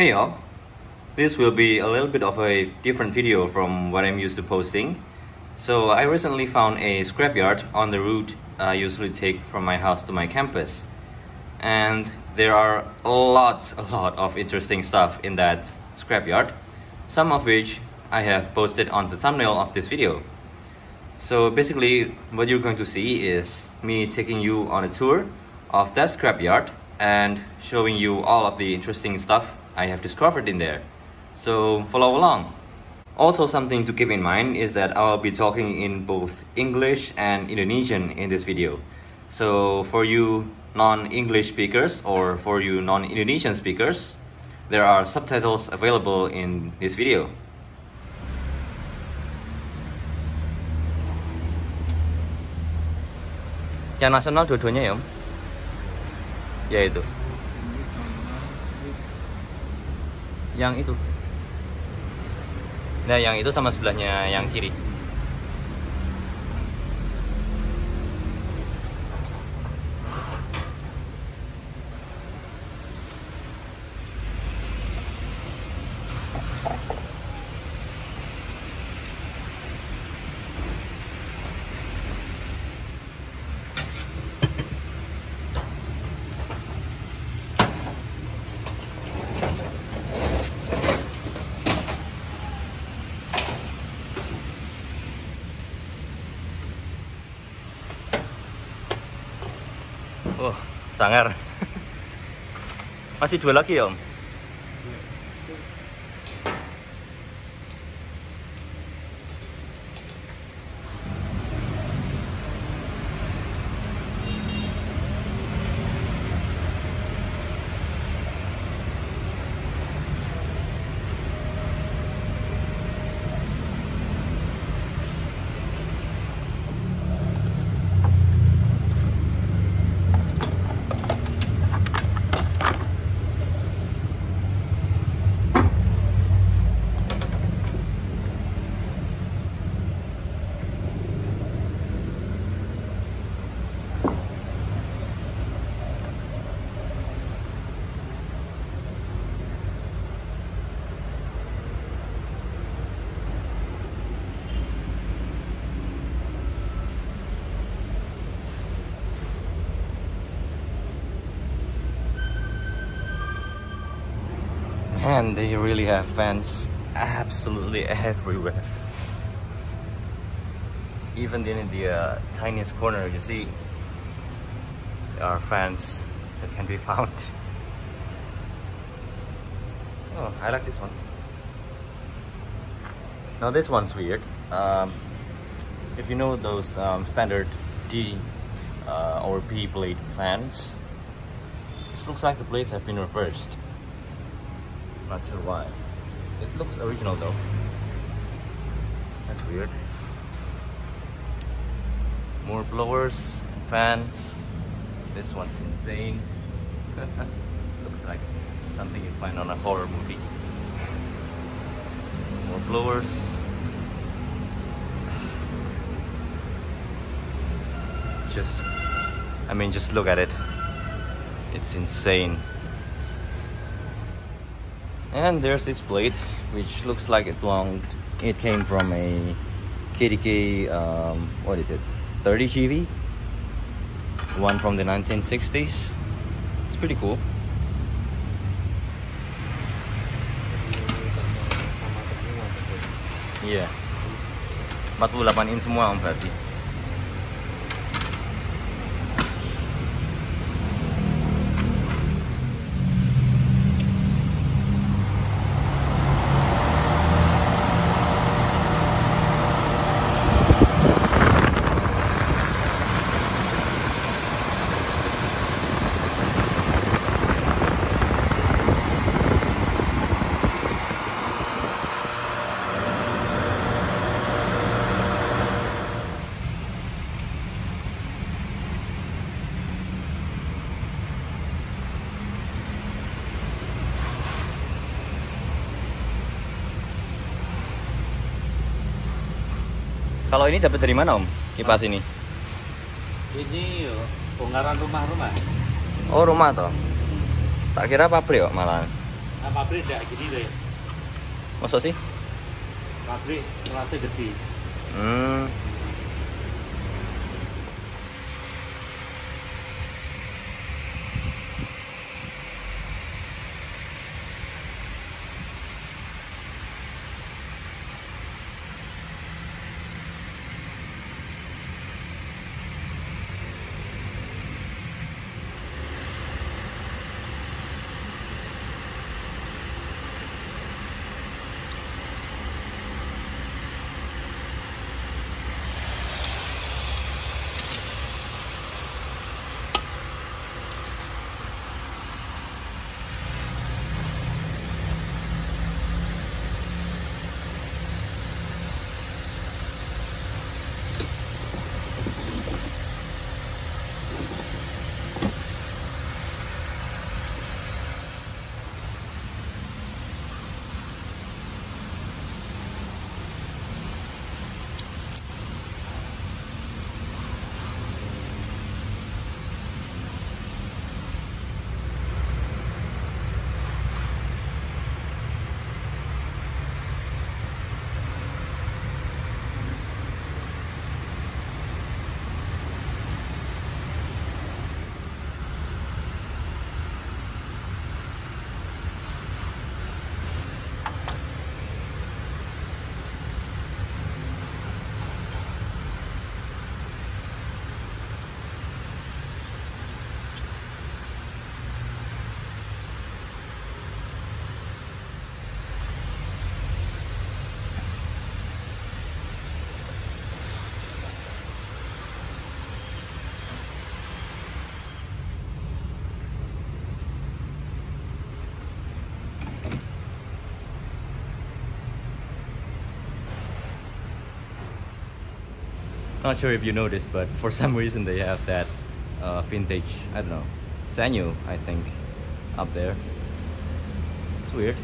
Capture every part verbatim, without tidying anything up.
Hey y'all, this will be a little bit of a different video from what I'm used to posting. So I recently found a scrapyard on the route I usually take from my house to my campus. And there are a lot, a lot of interesting stuff in that scrapyard, some of which I have posted on the thumbnail of this video. So basically what you're going to see is me taking you on a tour of that scrapyard and showing you all of the interesting stuff I have discovered in there. So follow along. Also, something to keep in mind is that I'll be talking in both English and Indonesian in this video. So for you non-English speakers or for you non-Indonesian speakers, there are subtitles available in this video. Yang nasional dua-duanya ya, Om? Ya itu. Yang itu. Nah, yang itu sama sebelahnya yang kiri. Oh, sangar. Masih dua lagi ya, Om? And they really have fans absolutely everywhere. Even in the uh, tiniest corner, you see, there are fans that can be found. Oh, I like this one. Now this one's weird. Um, if you know those um, standard D uh, or B blade fans, this looks like the blades have been reversed. Not sure why. It looks original though. That's weird. More blowers and fans. This one's insane. Looks like something you find on a horror movie. More blowers. Just, I mean, just look at it. It's insane. And there's this blade, which looks like it belonged, it came from a K D K, um, what is it, thirty G V? One from the nineteen sixties. It's pretty cool. Iya, yeah. empat puluh delapan inch semua, Om, berarti. Kalau ini dapat dari mana, Om? Kipas ini? Ini yo, bongkaran rumah-rumah. Oh, rumah toh? Tak kira pabrik kok malah. Nah, pabrik tidak gini deh. Masa sih? Pabrik terasa gede. Hmm. Not sure if you noticed, but for some reason they have that uh, vintage, I don't know, Sanyo, I think, up there. It's weird.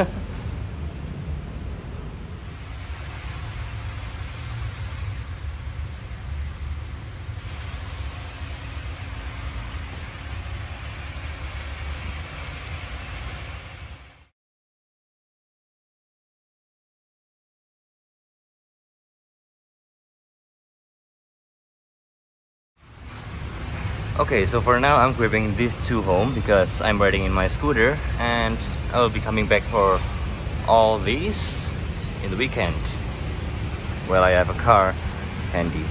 Okay, so for now I'm gripping these two home because I'm riding in my scooter and I will be coming back for all these in the weekend. Well, I have a car handy.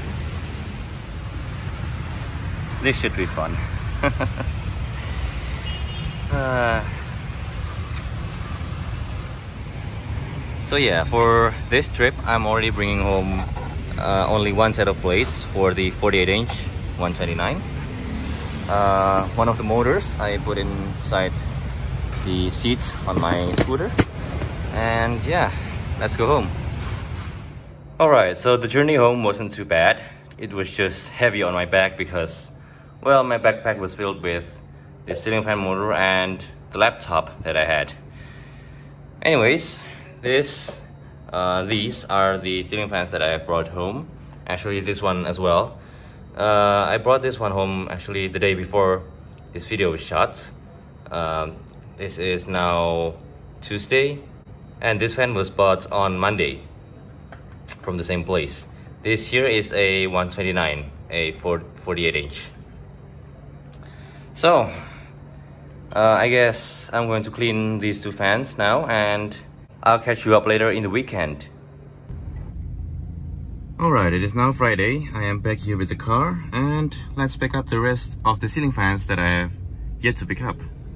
This should be fun. uh, so yeah, for this trip I'm already bringing home uh, only one set of plates for the forty-eight inch one twenty-nine. Uh, one of the motors I put inside the seats on my scooter, and yeah, let's go home. Alright, so the journey home wasn't too bad. It was just heavy on my back because, well, my backpack was filled with the ceiling fan motor and the laptop that I had. Anyways, this uh, these are the ceiling fans that I brought home. Actually, this one as well. Uh, I brought this one home actually the day before this video was shot. Um, this is now Tuesday, and this fan was bought on Monday from the same place. This here is a one twenty-nine, a forty-eight inch. So, uh, I guess I'm going to clean these two fans now, and I'll catch you up later in the weekend. Alright, it is now Friday. I am back here with the car, and let's pick up the rest of the ceiling fans that I have yet to pick up.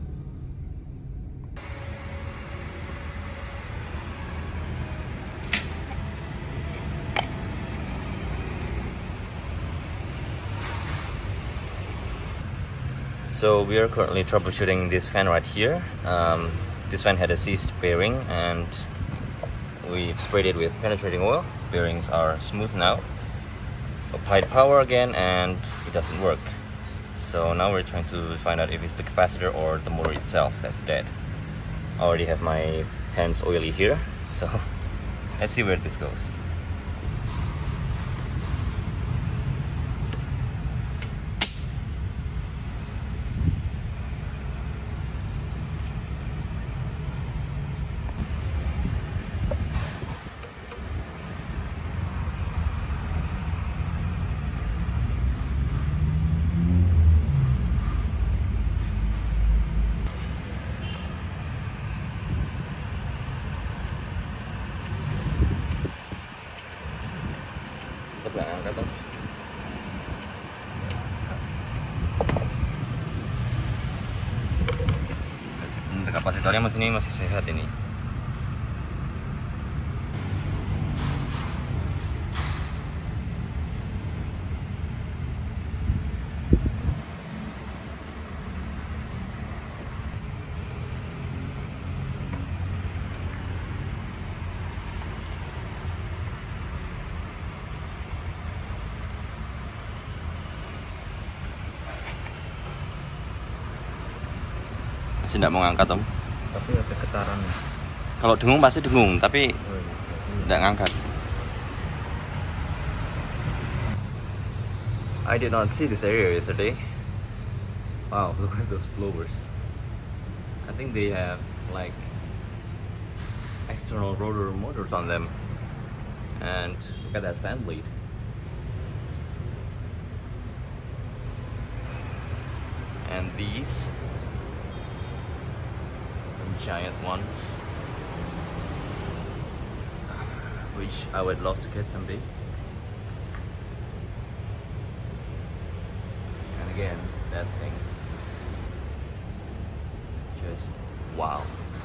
So we are currently troubleshooting this fan right here. Um, this fan had a seized bearing, and we've sprayed it with penetrating oil. Bearings are smooth now. Applied power again, and it doesn't work. So now we're trying to find out if it's the capacitor or the motor itself that's dead. I already have my hands oily here, so let's see where this goes. angkat dong. Hmm, kapasitornya mesin ini masih sehat ini. Masih tidak mau ngangkat om. Tapi ada getaran. Kalau dengung pasti dengung, tapi tidak ngangkat. I did not see this area yesterday. Wow, look at those blowers. I think they have like external rotor motors on them. And look at that fan blade. And these giant ones, which I would love to get someday. And again, that thing, just wow.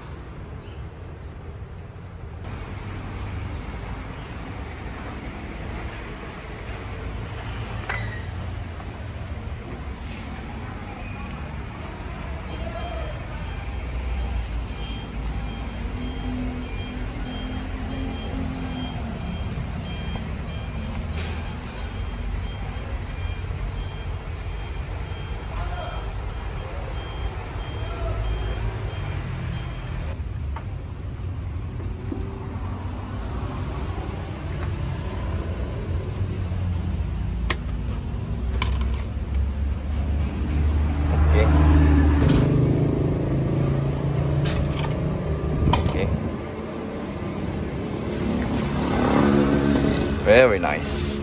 Very nice.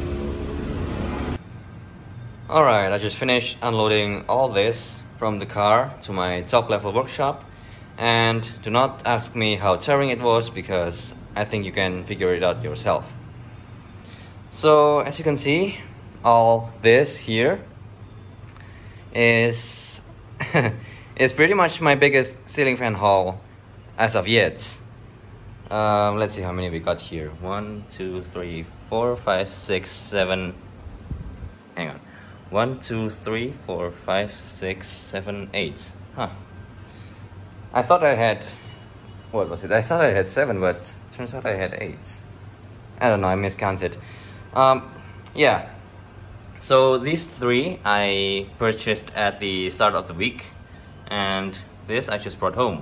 Alright, I just finished unloading all this from the car to my top level workshop, and do not ask me how tiring it was because I think you can figure it out yourself. So as you can see, all this here is is pretty much my biggest ceiling fan haul as of yet. Um, let's see how many we got here. One, two, three, four, five, six, seven. Hang on. One, two, three, four, five, six, seven, eight. Huh. I thought I had. What was it? I thought I had seven, but turns out I had eight. I don't know. I miscounted. Um, yeah. So these three I purchased at the start of the week, and this I just brought home.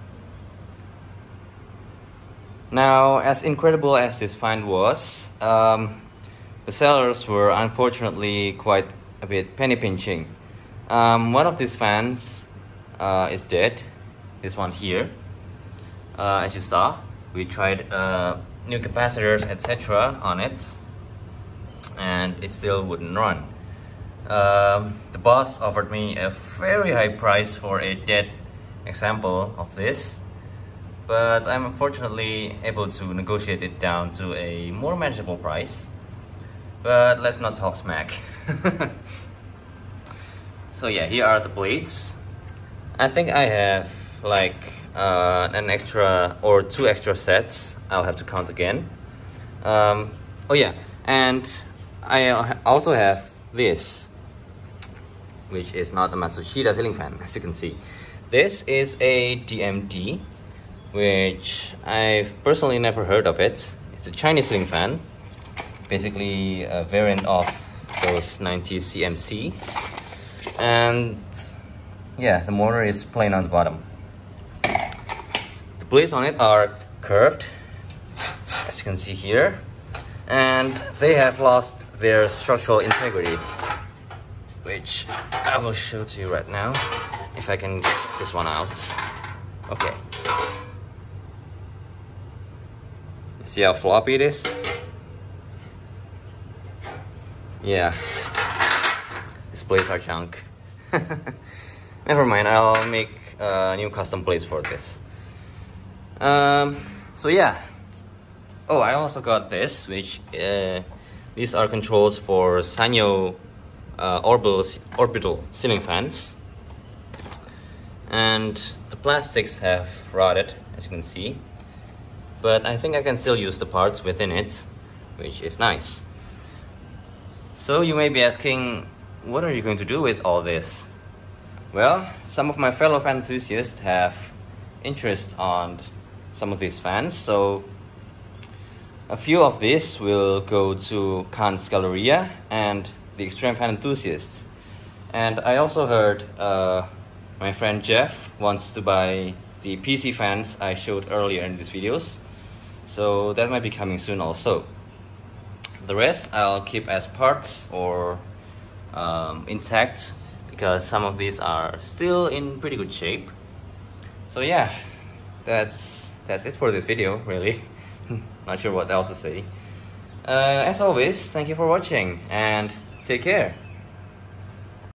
Now, as incredible as this find was, um, the sellers were unfortunately quite a bit penny pinching. Um, one of these fans uh, is dead, this one here. Uh, as you saw, we tried uh, new capacitors, et cetera on it, and it still wouldn't run. Um, the boss offered me a very high price for a dead example of this, but I'm unfortunately able to negotiate it down to a more manageable price. But let's not talk smack. So yeah, here are the blades. I think I have like uh, an extra or two extra sets. I'll have to count again. Um, oh yeah, and I also have this, which is not a Matsushita ceiling fan, as you can see. This is a D M D, which I've personally never heard of it. It's a Chinese ceiling fan, basically a variant of those nineties C M Cs. And yeah, the motor is plain on the bottom. The blades on it are curved, as you can see here, and they have lost their structural integrity, which I will show to you right now, if I can get this one out. Okay. See how floppy it is? Yeah. These blades are junk. Never mind, I'll make uh, new custom blades for this. Um, so yeah. Oh, I also got this, which uh, These are controls for Sanyo uh, orbital, orbital ceiling fans. And the plastics have rotted, as you can see. But I think I can still use the parts within it, which is nice. So you may be asking, what are you going to do with all this? Well, some of my fellow fan enthusiasts have interest on some of these fans, so a few of these will go to Khan's Galleria and the Extreme Fan Enthusiasts. And I also heard uh, my friend Jeff wants to buy the P C fans I showed earlier in these videos, so that might be coming soon also. The rest I'll keep as parts or um, intact, because some of these are still in pretty good shape. So yeah, that's that's it for this video, really. Not sure what else to say. Uh, as always, thank you for watching and take care.